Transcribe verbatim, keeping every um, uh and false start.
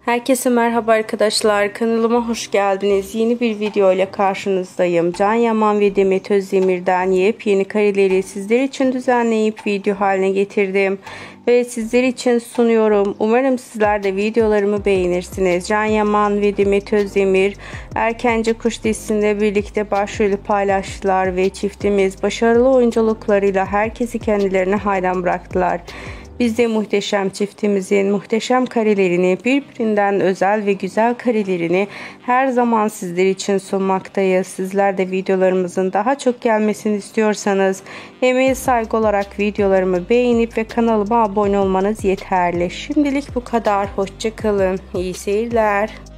Herkese merhaba arkadaşlar, kanalıma hoş geldiniz. Yeni bir video ile karşınızdayım. Can Yaman ve Demet Özdemir'den yepyeni kareleri sizler için düzenleyip video haline getirdim ve sizler için sunuyorum. Umarım sizler de videolarımı beğenirsiniz. Can Yaman ve Demet Özdemir Erkenci Kuş dizisinde birlikte başrolü paylaştılar ve çiftimiz başarılı oyunculuklarıyla herkesi kendilerine hayran bıraktılar. Biz de muhteşem çiftimizin muhteşem karelerini, birbirinden özel ve güzel karelerini her zaman sizler için sunmaktayız. Sizler de videolarımızın daha çok gelmesini istiyorsanız emeğe saygı olarak videolarımı beğenip ve kanalıma abone olmanız yeterli. Şimdilik bu kadar. Hoşça kalın. İyi seyirler.